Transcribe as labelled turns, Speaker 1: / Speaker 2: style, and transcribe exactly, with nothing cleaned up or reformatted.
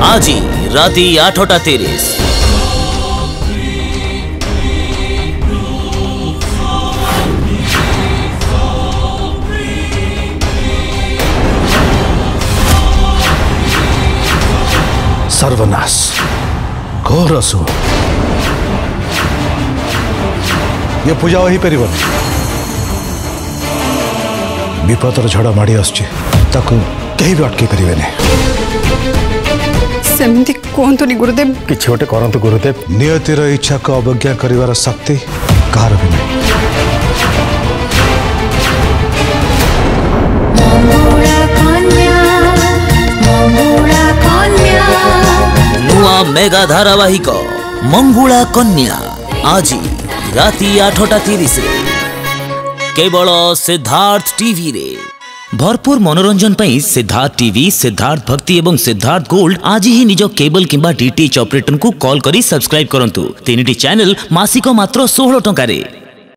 Speaker 1: आज राति आठटा तीस।
Speaker 2: सर्वनाश घोर असु ये पूजा हो विपदर झड़ माड़ी आसुची ताकू कहीं भी अटके परिवे ने।
Speaker 3: सेमती कहतुनी गुरुदेव
Speaker 2: किछि गोटे करंतु गुरुदेव। नियतिर इच्छा को अवज्ञा करिवार शक्ति कहार भी नहीं।
Speaker 1: नुआ मेगा धारावाहिक मंगुला कन्या आज राति आठटा तीस केवल सिद्धार्थ टीवी रे। भरपूर मनोरंजन पाई सिद्धार्थ टीवी, सिद्धार्थ भक्ति एवं सिद्धार्थ गोल्ड आज ही निज केबल किंबा डीटीएच ऑपरेटर को कॉल करी सब्सक्राइब करंतु। तीन टी चैनल मासिक मात्र सोलह टंका रे।